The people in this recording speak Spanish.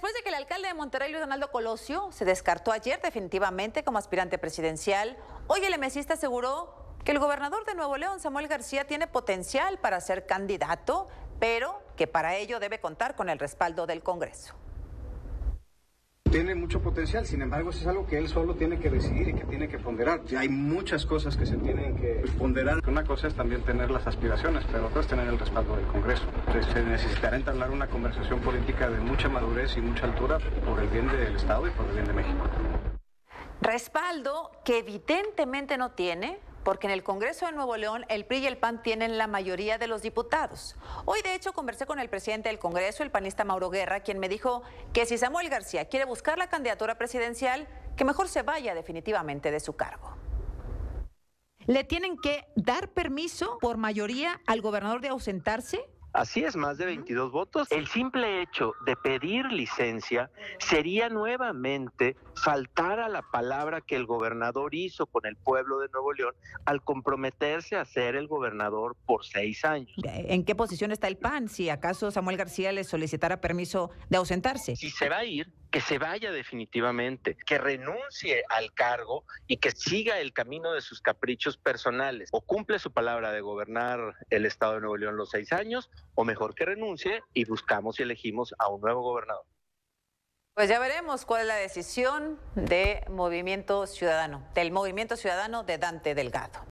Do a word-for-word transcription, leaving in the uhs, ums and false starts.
Después de que el alcalde de Monterrey, Luis Donaldo Colosio, se descartó ayer definitivamente como aspirante presidencial, hoy el emesista aseguró que el gobernador de Nuevo León, Samuel García, tiene potencial para ser candidato, pero que para ello debe contar con el respaldo del Congreso. Tiene mucho potencial, sin embargo, eso es algo que él solo tiene que decidir y que tiene que ponderar. Ya hay muchas cosas que se tienen que ponderar. Una cosa es también tener las aspiraciones, pero otra es tener el respaldo del Congreso. Entonces, se necesitará entablar una conversación política de mucha madurez y mucha altura por el bien del Estado y por el bien de México. Respaldo que evidentemente no tiene, porque en el Congreso de Nuevo León el P R I y el P A N tienen la mayoría de los diputados. Hoy, de hecho, conversé con el presidente del Congreso, el panista Mauro Guerra, quien me dijo que si Samuel García quiere buscar la candidatura presidencial, que mejor se vaya definitivamente de su cargo. ¿Le tienen que dar permiso por mayoría al gobernador de ausentarse? Así es, más de veintidós votos. El simple hecho de pedir licencia sería nuevamente faltar a la palabra que el gobernador hizo con el pueblo de Nuevo León al comprometerse a ser el gobernador por seis años. ¿En qué posición está el P A N si acaso Samuel García le solicitara permiso de ausentarse? Si se va a ir, que se vaya definitivamente, que renuncie al cargo y que siga el camino de sus caprichos personales. O cumple su palabra de gobernar el estado de Nuevo León los seis años, o mejor que renuncie y buscamos y elegimos a un nuevo gobernador. Pues ya veremos cuál es la decisión de Movimiento Ciudadano, del Movimiento Ciudadano de Dante Delgado.